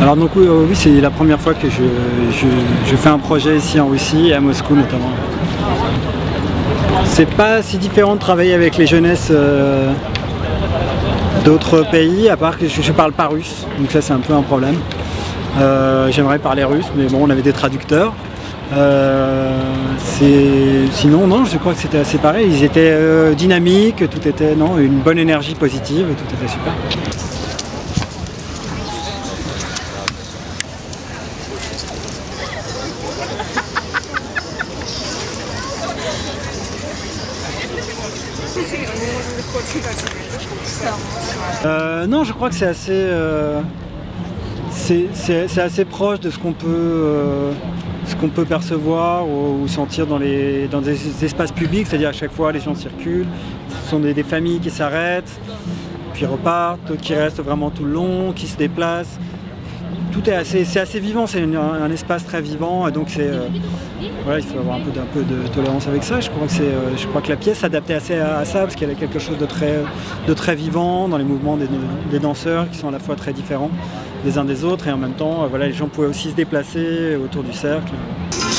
Alors donc oui, c'est la première fois que je fais un projet ici en Russie, et à Moscou notamment. C'est pas si différent de travailler avec les jeunesses d'autres pays, à part que je parle pas russe, donc ça c'est un peu un problème. J'aimerais parler russe, mais bon, on avait des traducteurs. Sinon, non, je crois que c'était assez pareil. Ils étaient dynamiques, tout était, non, une bonne énergie positive, tout était super. Non, je crois que c'est assez proche de ce qu'on peut percevoir ou sentir dans des espaces publics, c'est-à-dire à chaque fois les gens circulent, ce sont des familles qui s'arrêtent, puis repartent, d'autres qui restent vraiment tout le long, qui se déplacent. Tout est c'est assez vivant, c'est un espace très vivant, et donc voilà, il faut avoir un peu de tolérance avec ça. Je crois que la pièce s'adaptait assez à ça, parce qu'il y avait quelque chose de très vivant dans les mouvements des danseurs qui sont à la fois très différents les uns des autres, et en même temps voilà, les gens pouvaient aussi se déplacer autour du cercle.